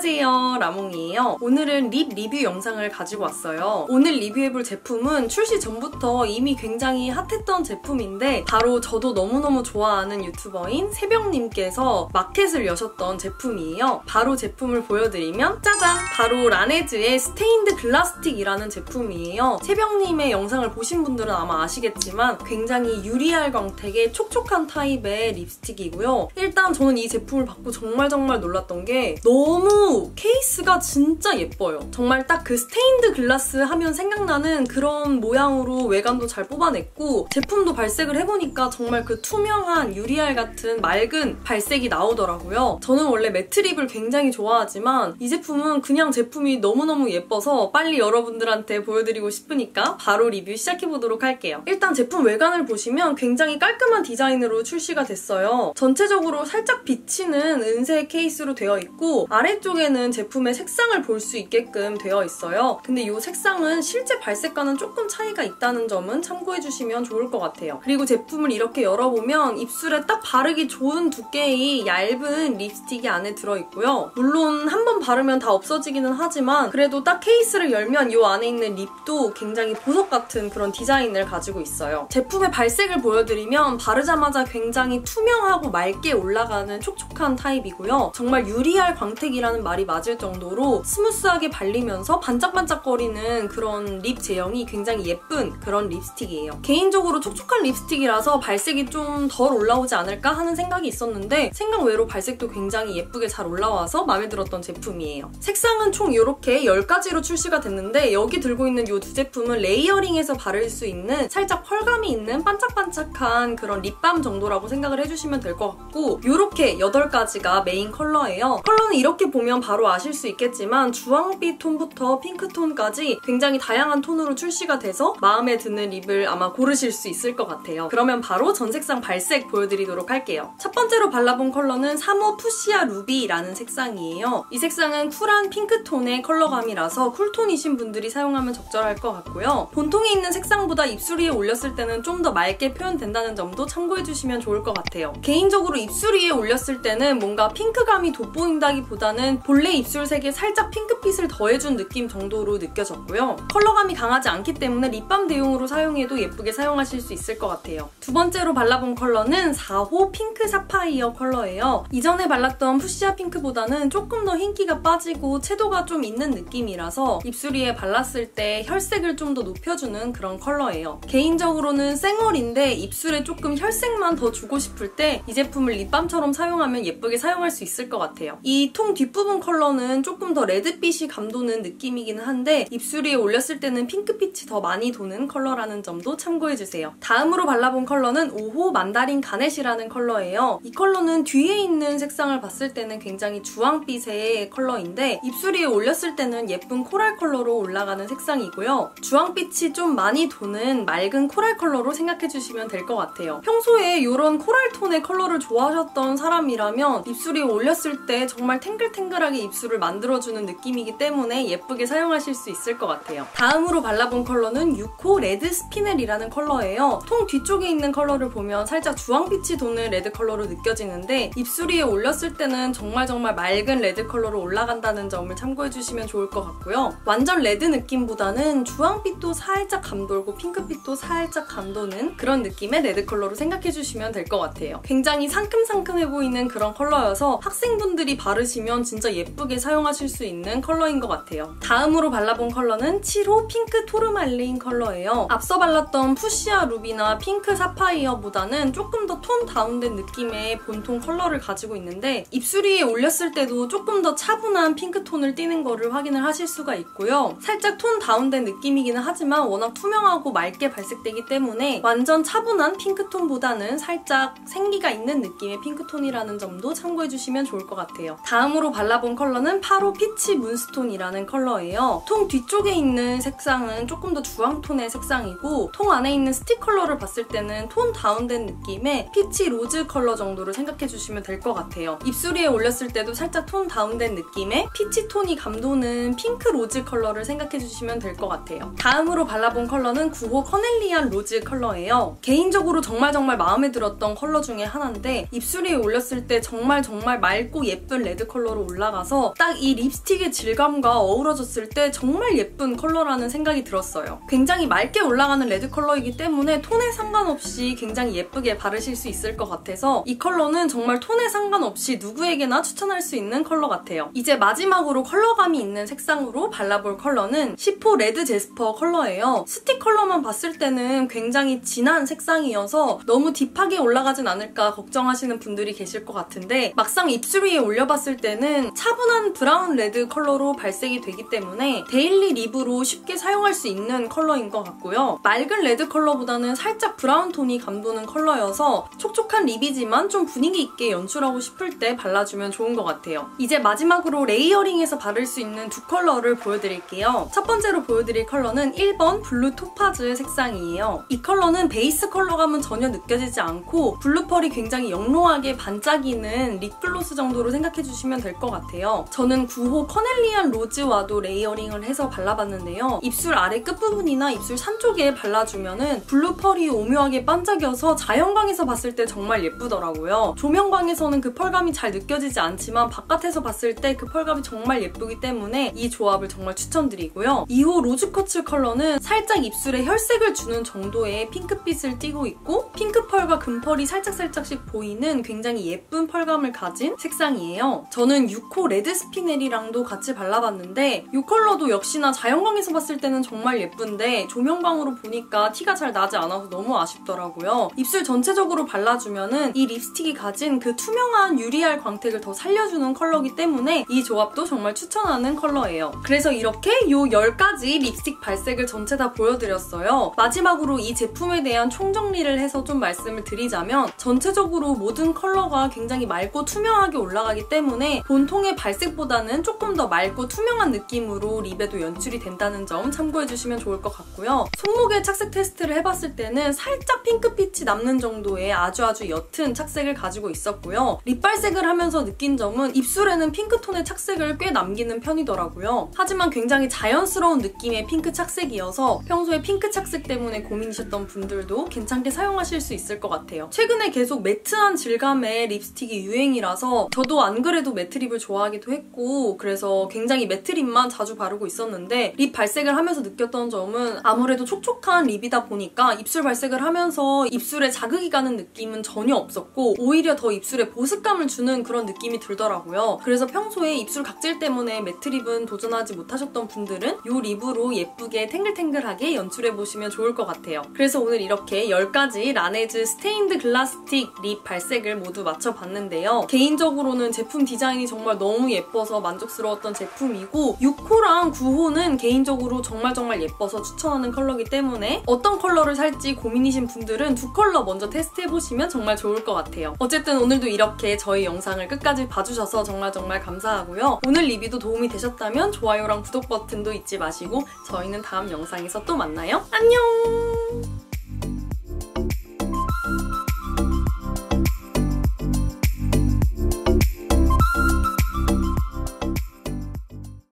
안녕하세요, 라몽이에요. 오늘은 립 리뷰 영상을 가지고 왔어요. 오늘 리뷰해볼 제품은 출시 전부터 이미 굉장히 핫했던 제품인데 바로 저도 너무너무 좋아하는 유튜버인 새벽님께서 마켓을 여셨던 제품이에요. 바로 제품을 보여드리면 짜잔! 바로 라네즈의 스테인드 글라스틱이라는 제품이에요. 새벽님의 영상을 보신 분들은 아마 아시겠지만 굉장히 유리알 광택의 촉촉한 타입의 립스틱이고요. 일단 저는 이 제품을 받고 정말 놀랐던 게 너무 케이스가 진짜 예뻐요. 정말 딱 그 스테인드 글라스 하면 생각나는 그런 모양으로 외관도 잘 뽑아냈고 제품도 발색을 해보니까 정말 그 투명한 유리알 같은 맑은 발색이 나오더라고요. 저는 원래 매트 립을 굉장히 좋아하지만 이 제품은 그냥 제품이 너무너무 예뻐서 빨리 여러분들한테 보여드리고 싶으니까 바로 리뷰 시작해보도록 할게요. 일단 제품 외관을 보시면 굉장히 깔끔한 디자인으로 출시가 됐어요. 전체적으로 살짝 비치는 은색 케이스로 되어 있고 아래쪽에는 제품의 색상을 볼 수 있게끔 되어 있어요. 근데 이 색상은 실제 발색과는 조금 차이가 있다는 점은 참고해주시면 좋을 것 같아요. 그리고 제품을 이렇게 열어보면 입술에 딱 바르기 좋은 두께의 얇은 립스틱이 안에 들어있고요. 물론 한 번 바르면 다 없어지기는 하지만 그래도 딱 케이스를 열면 이 안에 있는 립도 굉장히 보석 같은 그런 디자인을 가지고 있어요. 제품의 발색을 보여드리면 바르자마자 굉장히 투명하고 맑게 올라가는 촉촉한 타입이고요. 정말 유리알 광택이라는 말이 맞을 정도로 스무스하게 발리면서 반짝반짝거리는 그런 립 제형이 굉장히 예쁜 그런 립스틱이에요. 개인적으로 촉촉한 립스틱이라서 발색이 좀 덜 올라오지 않을까 하는 생각이 있었는데 생각 외로 발색도 굉장히 예쁘게 잘 올라와서 마음에 들었던 제품이에요. 색상은 총 이렇게 10가지로 출시가 됐는데 여기 들고 있는 이 두 제품은 레이어링해서 바를 수 있는 살짝 펄감이 있는 반짝반짝한 그런 립밤 정도라고 생각을 해주시면 될 것 같고 이렇게 8가지가 메인 컬러예요. 컬러는 이렇게 보면 바로 아실 수 있겠지만 주황빛 톤부터 핑크톤까지 굉장히 다양한 톤으로 출시가 돼서 마음에 드는 립을 아마 고르실 수 있을 것 같아요. 그러면 바로 전 색상 발색 보여드리도록 할게요. 첫 번째로 발라본 컬러는 3호 푸시아 루비라는 색상이에요. 이 색상은 쿨한 핑크톤의 컬러감이라서 쿨톤이신 분들이 사용하면 적절할 것 같고요. 본통에 있는 색상보다 입술 위에 올렸을 때는 좀 더 맑게 표현된다는 점도 참고해주시면 좋을 것 같아요. 개인적으로 입술 위에 올렸을 때는 뭔가 핑크감이 돋보인다기보다는 본래 입술색에 살짝 핑크빛을 더해준 느낌 정도로 느껴졌고요. 컬러감이 강하지 않기 때문에 립밤 대용으로 사용해도 예쁘게 사용하실 수 있을 것 같아요. 두 번째로 발라본 컬러는 4호 핑크 사파이어 컬러예요. 이전에 발랐던 푸시아 핑크보다는 조금 더 흰기가 빠지고 채도가 좀 있는 느낌이라서 입술 위에 발랐을 때 혈색을 좀 더 높여주는 그런 컬러예요. 개인적으로는 쌩얼인데 입술에 조금 혈색만 더 주고 싶을 때 이 제품을 립밤처럼 사용하면 예쁘게 사용할 수 있을 것 같아요. 이 통 뒷부분 컬러는 조금 더 레드빛이 감도는 느낌이긴 한데 입술 위에 올렸을 때는 핑크빛이 더 많이 도는 컬러라는 점도 참고해주세요. 다음으로 발라본 컬러는 5호 만다린 가넷이라는 컬러예요. 이 컬러는 뒤에 있는 색상을 봤을 때는 굉장히 주황빛의 컬러인데 입술 위에 올렸을 때는 예쁜 코랄 컬러로 올라가는 색상이고요. 주황빛이 좀 많이 도는 맑은 코랄 컬러로 생각해주시면 될 것 같아요. 평소에 이런 코랄 톤의 컬러를 좋아하셨던 사람이라면 입술 위에 올렸을 때 정말 탱글탱글하게 입술을 만들어주는 느낌이기 때문에 예쁘게 사용하실 수 있을 것 같아요. 다음으로 발라본 컬러는 6호 레드 스피넬이라는 컬러예요. 통 뒤쪽에 있는 컬러를 보면 살짝 주황빛이 도는 레드 컬러로 느껴지는데 입술 위에 올렸을 때는 정말 맑은 레드 컬러로 올라간다는 점을 참고해주시면 좋을 것 같고요. 완전 레드 느낌보다는 주황빛도 살짝 감돌고 핑크빛도 살짝 감도는 그런 느낌의 레드 컬러로 생각해주시면 될 것 같아요. 굉장히 상큼상큼해 보이는 그런 컬러여서 학생분들이 바르시면 진짜 예쁘게 사용하실 수 있는 컬러인 것 같아요. 다음으로 발라본 컬러는 7호 핑크 토르말린 컬러예요. 앞서 발랐던 푸시아 루비나 핑크 사파이어보다는 조금 더 톤 다운된 느낌의 본통 컬러를 가지고 있는데 입술 위에 올렸을 때도 조금 더 차분한 핑크톤을 띠는 거를 확인을 하실 수가 있고요. 살짝 톤 다운된 느낌이기는 하지만 워낙 투명하고 맑게 발색되기 때문에 완전 차분한 핑크톤보다는 살짝 생기가 있는 느낌의 핑크톤이라는 점도 참고해주시면 좋을 것 같아요. 다음으로 발라본 컬러는 8호 피치 문스톤이라는 컬러예요. 통 뒤쪽에 있는 색상은 조금 더 주황톤의 색상이고 통 안에 있는 스틱 컬러를 봤을 때는 톤 다운된 느낌의 피치 로즈 컬러 정도로 생각해주시면 될 것 같아요. 입술 위에 올렸을 때도 살짝 톤 다운된 느낌의 피치 톤이 감도는 핑크 로즈 컬러를 생각해주시면 될 것 같아요. 다음으로 발라본 컬러는 9호 커넬리안 로즈 컬러예요. 개인적으로 정말 마음에 들었던 컬러 중에 하나인데 입술 위에 올렸을 때 정말 맑고 예쁜 레드 컬러로 올라가서 딱 딱 이 립스틱의 질감과 어우러졌을 때 정말 예쁜 컬러라는 생각이 들었어요. 굉장히 맑게 올라가는 레드 컬러이기 때문에 톤에 상관없이 굉장히 예쁘게 바르실 수 있을 것 같아서 이 컬러는 정말 톤에 상관없이 누구에게나 추천할 수 있는 컬러 같아요. 이제 마지막으로 컬러감이 있는 색상으로 발라볼 컬러는 시포 레드 제스퍼 컬러예요. 스틱 컬러만 봤을 때는 굉장히 진한 색상이어서 너무 딥하게 올라가진 않을까 걱정하시는 분들이 계실 것 같은데 막상 입술 위에 올려봤을 때는 차분한 브라운 레드 컬러로 발색이 되기 때문에 데일리 립으로 쉽게 사용할 수 있는 컬러인 것 같고요. 맑은 레드 컬러보다는 살짝 브라운 톤이 감도는 컬러여서 촉촉한 립이지만 좀 분위기 있게 연출하고 싶을 때 발라주면 좋은 것 같아요. 이제 마지막으로 레이어링해서 바를 수 있는 두 컬러를 보여드릴게요. 첫 번째로 보여드릴 컬러는 1번 블루 토파즈 색상이에요. 이 컬러는 베이스 컬러감은 전혀 느껴지지 않고 블루 펄이 굉장히 영롱하게 반짝이는 립글로스 정도로 생각해주시면 될 것 같아요. 저는 9호 커넬리안 로즈와도 레이어링을 해서 발라봤는데요. 입술 아래 끝부분이나 입술 산 쪽에 발라주면은 블루 펄이 오묘하게 반짝여서 자연광에서 봤을 때 정말 예쁘더라고요. 조명광에서는 그 펄감이 잘 느껴지지 않지만 바깥에서 봤을 때 그 펄감이 정말 예쁘기 때문에 이 조합을 정말 추천드리고요. 2호 로즈쿼츠 컬러는 살짝 입술에 혈색을 주는 정도의 핑크빛을 띠고 있고 핑크 펄과 금펄이 살짝씩 보이는 굉장히 예쁜 펄감을 가진 색상이에요. 저는 6호 레드 스피넬이랑도 같이 발라봤는데 이 컬러도 역시나 자연광에서 봤을 때는 정말 예쁜데 조명광으로 보니까 티가 잘 나지 않아서 너무 아쉽더라고요. 입술 전체적으로 발라주면은 이 립스틱이 가진 그 투명한 유리알 광택을 더 살려주는 컬러이기 때문에 이 조합도 정말 추천하는 컬러예요. 그래서 이렇게 이 10가지 립스틱 발색을 전체 다 보여드렸어요. 마지막으로 이 제품에 대한 총정리를 해서 좀 말씀을 드리자면 전체적으로 모든 컬러가 굉장히 맑고 투명하게 올라가기 때문에 본통의 발색보다는 조금 더 맑고 투명한 느낌으로 립에도 연출이 된다는 점 참고해주시면 좋을 것 같고요. 손목에 착색 테스트를 해봤을 때는 살짝 핑크빛이 남는 정도의 아주 옅은 착색을 가지고 있었고요. 립 발색을 하면서 느낀 점은 입술에는 핑크톤의 착색을 꽤 남기는 편이더라고요. 하지만 굉장히 자연스러운 느낌의 핑크 착색이어서 평소에 핑크 착색 때문에 고민이셨던 분들도 괜찮게 사용하실 수 있을 것 같아요. 최근에 계속 매트한 질감의 립스틱이 유행이라서 저도 안 그래도 매트 립을 좋아하기도 했고 그래서 굉장히 매트 립만 자주 바르고 있었는데 립 발색을 하면서 느꼈던 점은 아무래도 촉촉한 립이다 보니까 입술 발색을 하면서 입술에 자극이 가는 느낌은 전혀 없었고 오히려 더 입술에 보습감을 주는 그런 느낌이 들더라고요. 그래서 평소에 입술 각질 때문에 매트 립은 도전하지 못하셨던 분들은 이 립으로 예쁘게 탱글탱글하게 연출해보시면 좋을 것 같아요. 그래서 오늘 이렇게 10가지 라네즈 스테인드 글라스틱 립 발색을 모두 맞춰봤는데요. 개인적으로는 제품 디자인이 정말 너무 예뻐서 만족스러웠던 제품이고 6호랑 9호는 개인적으로 정말 예뻐서 추천하는 컬러이기 때문에 어떤 컬러를 살지 고민이신 분들은 두 컬러 먼저 테스트해보시면 정말 좋을 것 같아요. 어쨌든 오늘도 이렇게 저희 영상을 끝까지 봐주셔서 정말 감사하고요. 오늘 리뷰도 도움이 되셨다면 좋아요랑 구독 버튼도 잊지 마시고 저희는 다음 영상에서 또 만나요. 안녕!